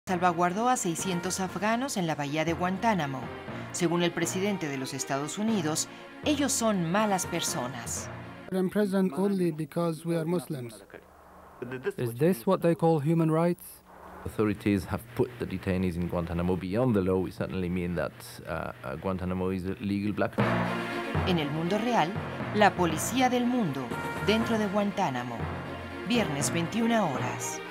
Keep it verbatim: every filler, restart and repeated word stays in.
Salvaguardó a seiscientos afganos en la bahía de Guantánamo. Según el presidente de los Estados Unidos, ellos son malas personas. I'm present only because we are Muslims. Is this what they call human rights? Authorities have put the detainees in Guantanamo beyond the law. We certainly mean that uh, uh, Guantanamo is a legal black. En el mundo real, la policía del mundo dentro de Guantánamo. Viernes veintiuna horas.